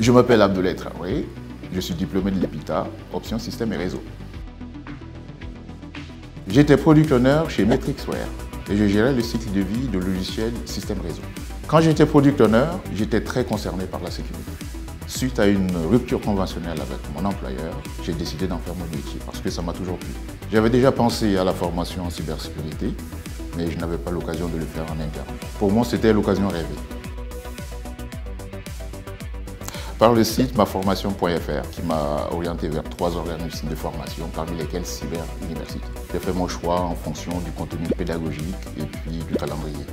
Je m'appelle Abdoulaye Traoré, je suis diplômé de l'EPITA, option système et réseau. J'étais product owner chez Metrixware et je gérais le cycle de vie de logiciels système réseau. Quand j'étais product owner, j'étais très concerné par la sécurité. Suite à une rupture conventionnelle avec mon employeur, j'ai décidé d'en faire mon métier parce que ça m'a toujours plu. J'avais déjà pensé à la formation en cybersécurité, mais je n'avais pas l'occasion de le faire en interne. Pour moi, c'était l'occasion rêvée. Par le site maformation.fr qui m'a orienté vers 3 organismes de formation, parmi lesquels Cyber University. J'ai fait mon choix en fonction du contenu pédagogique et puis du calendrier.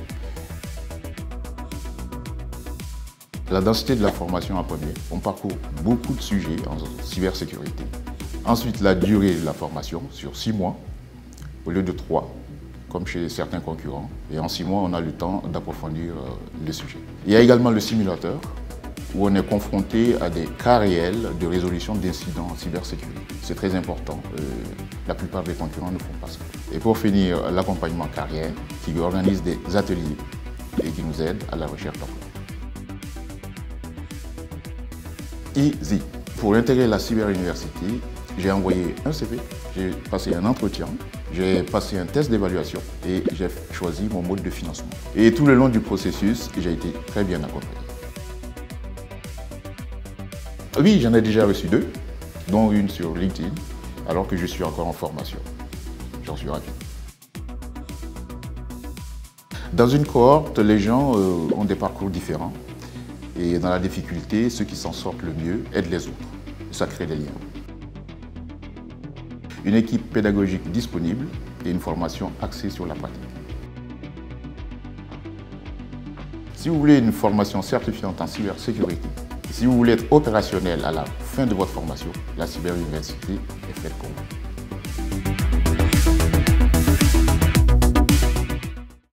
La densité de la formation en premier, on parcourt beaucoup de sujets en cybersécurité. Ensuite, la durée de la formation sur 6 mois au lieu de 3, comme chez certains concurrents. Et en 6 mois, on a le temps d'approfondir le sujet. Il y a également le simulateur, où on est confronté à des cas réels de résolution d'incidents en cybersécurité. C'est très important, la plupart des concurrents ne font pas ça. Et pour finir, l'accompagnement carrière, qui organise des ateliers et qui nous aide à la recherche d'emploi. Easy. Pour intégrer la cyberuniversité, j'ai envoyé un CV, j'ai passé un entretien, j'ai passé un test d'évaluation et j'ai choisi mon mode de financement. Et tout le long du processus, j'ai été très bien accompagné. Oui, j'en ai déjà reçu 2, dont une sur LinkedIn, alors que je suis encore en formation. J'en suis ravi. Dans une cohorte, les gens ont des parcours différents. Et dans la difficulté, ceux qui s'en sortent le mieux aident les autres. Ça crée des liens. Une équipe pédagogique disponible et une formation axée sur la pratique. Si vous voulez une formation certifiante en cybersécurité, si vous voulez être opérationnel à la fin de votre formation, la Cyber Université est faite